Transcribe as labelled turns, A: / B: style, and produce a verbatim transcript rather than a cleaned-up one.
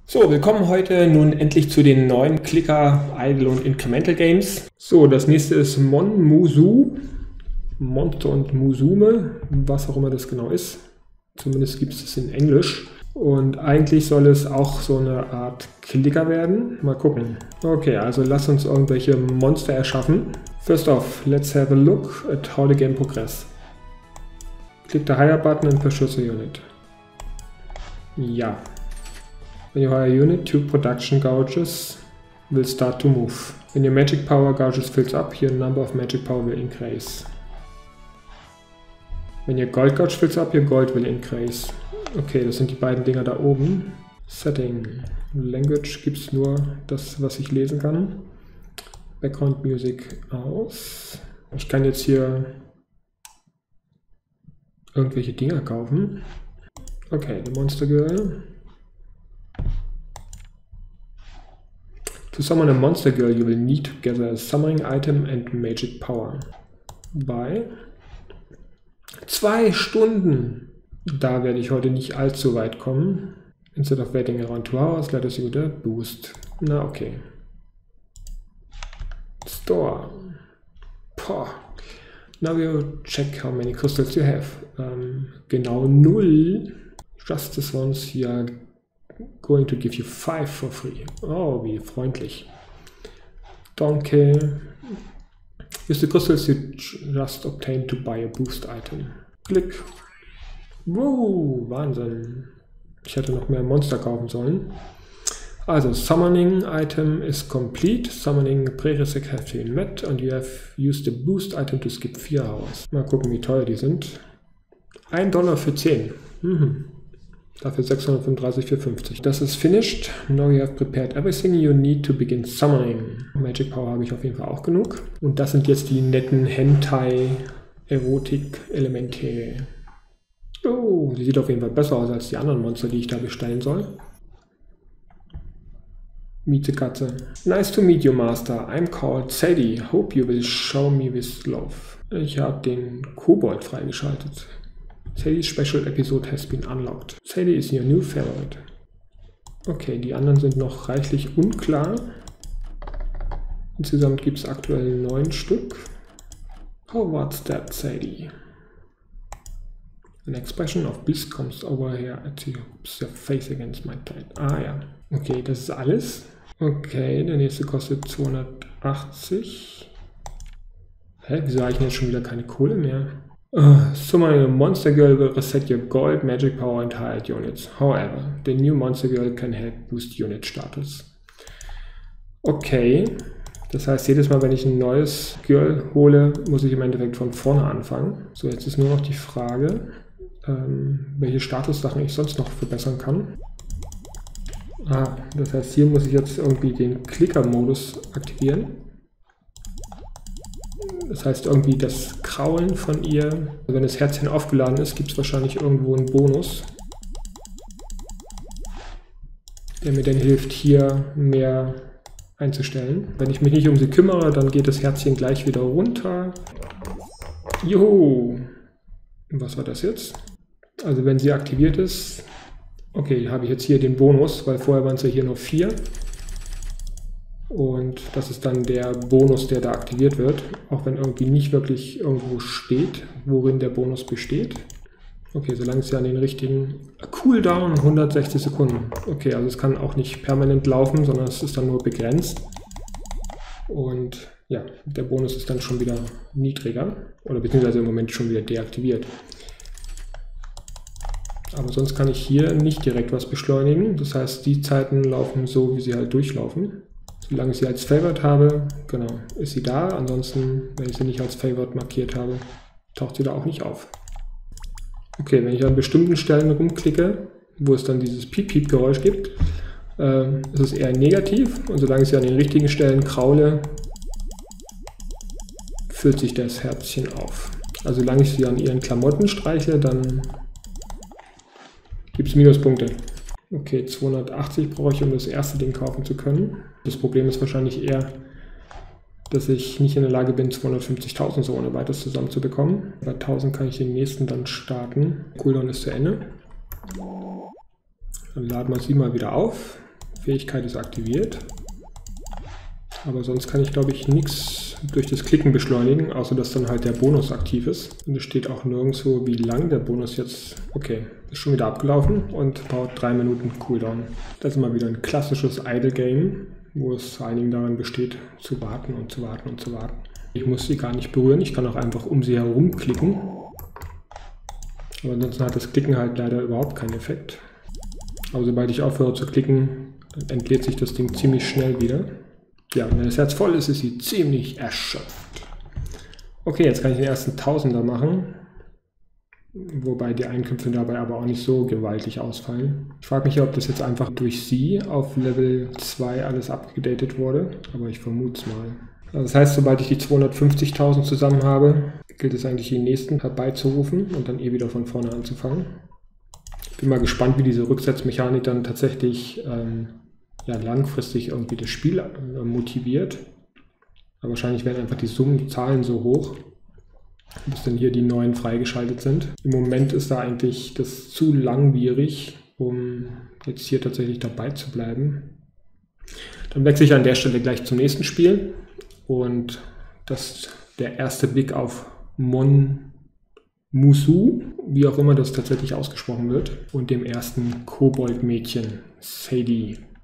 A: So, willkommen heute nun endlich zu den neuen Clicker, Idle und Incremental Games. So, das nächste ist Mon Musu. Monster und Musume, was auch immer das genau ist. Zumindest gibt es es in Englisch. Und eigentlich soll es auch so eine Art Clicker werden. Mal gucken. Okay, also lass uns irgendwelche Monster erschaffen. First off, let's have a look at how the game progress. Click the Hire button and purchase a unit. Ja. When you hire a unit, two production gauges will start to move. When your magic power gauges fills up, your number of magic power will increase. Wenn your gold gauge fills up, your gold will increase. Okay, das sind die beiden Dinger da oben. Setting. Language gibt es nur das, was ich lesen kann. Background Music aus. Ich kann jetzt hier irgendwelche Dinger kaufen. Okay, die Monster Girl. To summon a monster girl, you will need to gather a summoning item and magic power. Bei zwei Stunden. Da werde ich heute nicht allzu weit kommen. Instead of waiting around two hours, let us use the boost. Na okay. Store. Poh. Now you check how many crystals you have. Ähm, genau null. Just this one's here. Going to give you five for free. Oh, wie freundlich. Donkey. Use the crystals you just obtained to buy a boost item. Klick. Wow, Wahnsinn. Ich hätte noch mehr Monster kaufen sollen. Also, Summoning Item is complete. Summoning Prerequisite has been met and you have used the boost item to skip four hours. Mal gucken, wie teuer die sind. ein Dollar für zehn. Mhm. Dafür sechshundertfünfunddreißig für fünfzig. Das ist finished. Now you have prepared everything you need to begin summoning. Magic Power habe ich auf jeden Fall auch genug. Und das sind jetzt die netten Hentai-Erotik-Elemente. Oh, die sieht auf jeden Fall besser aus als die anderen Monster, die ich da bestellen soll. Meet the Katze. Nice to meet you, Master. I'm called Sadie. Hope you will show me with love. Ich habe den Kobold freigeschaltet. Sadie's special episode has been unlocked. Sadie is your new favorite. Okay, die anderen sind noch reichlich unklar. Insgesamt gibt es aktuell neun Stück. How what's that, Sadie? An expression of bliss comes over here at your face against my tide. Ah ja. Okay, das ist alles. Okay, der nächste kostet zweihundertachtzig. Hä, wieso habe ich denn jetzt schon wieder keine Kohle mehr? Uh, summoning a monster girl will reset your gold, magic power and hired units. However, the new monster girl can help boost unit status. Okay, das heißt, jedes Mal, wenn ich ein neues Girl hole, muss ich im Endeffekt von vorne anfangen. So, jetzt ist nur noch die Frage, ähm, welche Statussachen ich sonst noch verbessern kann. Ah, das heißt, hier muss ich jetzt irgendwie den Clicker-Modus aktivieren. Das heißt irgendwie das Kraulen von ihr. Wenn das Herzchen aufgeladen ist, gibt es wahrscheinlich irgendwo einen Bonus, der mir dann hilft, hier mehr einzustellen. Wenn ich mich nicht um sie kümmere, dann geht das Herzchen gleich wieder runter. Juhu! Was war das jetzt? Also wenn sie aktiviert ist, okay, habe ich jetzt hier den Bonus, weil vorher waren es ja hier nur vier. Und das ist dann der Bonus, der da aktiviert wird, auch wenn irgendwie nicht wirklich irgendwo steht, worin der Bonus besteht. Okay, solange es ja an den richtigen Cooldown hundertsechzig Sekunden. Okay, also es kann auch nicht permanent laufen, sondern es ist dann nur begrenzt. Und ja, der Bonus ist dann schon wieder niedriger oder beziehungsweise im Moment schon wieder deaktiviert. Aber sonst kann ich hier nicht direkt was beschleunigen. Das heißt, die Zeiten laufen so, wie sie halt durchlaufen. Solange ich sie als Favorite habe, genau, ist sie da. Ansonsten, wenn ich sie nicht als Favorite markiert habe, taucht sie da auch nicht auf. Okay, wenn ich an bestimmten Stellen rumklicke, wo es dann dieses Piep-Piep-Geräusch gibt, äh, ist es eher negativ. Und solange ich sie an den richtigen Stellen kraule, füllt sich das Herzchen auf. Also solange ich sie an ihren Klamotten streiche, dann gibt es Minuspunkte. Okay, zweihundertachtzig brauche ich, um das erste Ding kaufen zu können. Das Problem ist wahrscheinlich eher, dass ich nicht in der Lage bin, zweihundertfünfzigtausend so ohne weiteres zusammenzubekommen. Bei tausend kann ich den nächsten dann starten. Cooldown ist zu Ende. Dann laden wir sie mal wieder auf. Fähigkeit ist aktiviert. Aber sonst kann ich, glaube ich, nichts durch das Klicken beschleunigen, außer dass dann halt der Bonus aktiv ist. Und es steht auch nirgendwo, wie lang der Bonus jetzt... Okay, ist schon wieder abgelaufen und baut drei Minuten Cooldown. Das ist mal wieder ein klassisches Idle-Game, wo es vor allen Dingen daran besteht, zu warten und zu warten und zu warten. Ich muss sie gar nicht berühren, ich kann auch einfach um sie herum klicken. Aber ansonsten hat das Klicken halt leider überhaupt keinen Effekt. Aber sobald ich aufhöre zu klicken, entlädt sich das Ding ziemlich schnell wieder. Ja, wenn das Herz voll ist, ist sie ziemlich erschöpft. Okay, jetzt kann ich den ersten Tausender machen. Wobei die Einkünfte dabei aber auch nicht so gewaltig ausfallen. Ich frage mich, ob das jetzt einfach durch sie auf Level zwei alles abgedatet wurde. Aber ich vermute es mal. Also das heißt, sobald ich die zweihundertfünfzigtausend zusammen habe, gilt es eigentlich, die nächsten herbeizurufen und dann eh wieder von vorne anzufangen. Ich bin mal gespannt, wie diese Rücksetzmechanik dann tatsächlich ähm, ja, langfristig irgendwie das Spiel äh, motiviert. Aber wahrscheinlich werden einfach die Summenzahlen so hoch, bis dann hier die neuen freigeschaltet sind. Im Moment ist da eigentlich das zu langwierig, um jetzt hier tatsächlich dabei zu bleiben. Dann wechsle ich an der Stelle gleich zum nächsten Spiel. Und das ist der erste Blick auf Mon Musu, wie auch immer das tatsächlich ausgesprochen wird, und dem ersten Kobold-Mädchen, Sadie.